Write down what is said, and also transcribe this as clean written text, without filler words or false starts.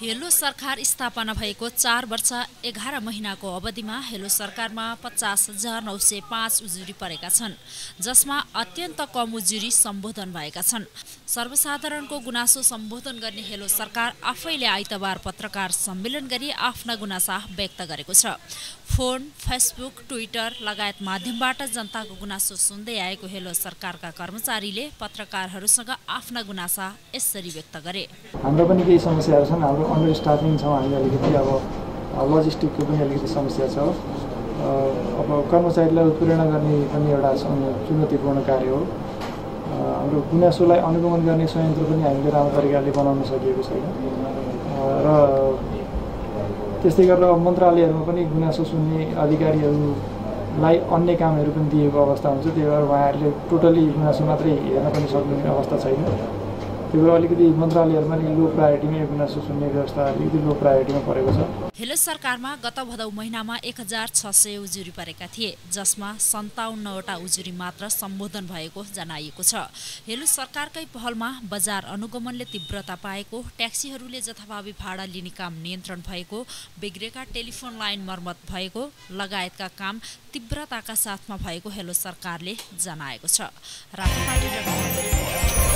Hello सरकार स्थापना भएको 4 वर्ष 11 महिनाको अवधिमा हेलो सरकारमा 50,905 उजुरी परेका छन्, जसमा अत्यन्त कम उजुरी सम्बोधन भएका छन्। सर्वसाधारणको गुनासो सम्बोधन गर्ने हेलो सरकार आफैले आइतबार पत्रकार सम्मेलन गरी आफ्ना गुनासा व्यक्त गरेको छ। फोन, फेसबुक, ट्विटर लगायत माध्यमबाट जनताको गुनासो सुन्दै आएको हेलो सरकारका कर्मचारीले पत्रकारहरूसँग आफ्ना गुनासा यसरी व्यक्त गरे। हाम्रो पनि केही समस्याहरू छन्। हाम्रो अन्डर स्टाफिङ छ, हामी अलिकति लजिस्टिकको पनि अलिकति समस्या छ। अब कर्मचारीलाई उत्प्रेरणा गर्ने पनि एउटा चुनौतीपूर्ण कार्य हो। हाम्रो गुनासोलाई अनुगमन गर्ने संयन्त्र पनि हामीले राम्रो तरिकाले बनाउन सकिएको छैन र त्यस्तै गरेर मन्त्रालयहरूमा पनि गुनासो सुन्ने अधिकारीहरूलाई अन्य कामहरू पनि दिएको अवस्था हुन्छ। त्यही भएर उहाँहरूले टोटली गुनासो मात्रै हेर्न पनि सक्ने अवस्था छैन। त्यही भएर अलिकति मन्त्रालयहरूमा लो प्रायोरिटीमा यो गुनासो सुन्ने व्यवस्था अलिकति लो प्रायोरिटीमा परेको छ। हेलो सरकारमा गत भदौ महिनामा 1,600 उजुरी परेका थिए, जसमा 57वटा उजुरी मात्र सम्बोधन भएको जनाइएको छ। हेलो सरकारकै पहलमा बजार अनुगमनले तीव्रता पाएको, ट्याक्सीहरूले जथाभावी भाडा लिने काम नियन्त्रण भएको, बिग्रेका टेलिफोन लाइन मर्मत भएको लगायतका काम तीव्रताका साथमा भएको हेलो सरकारले जनाएको छ।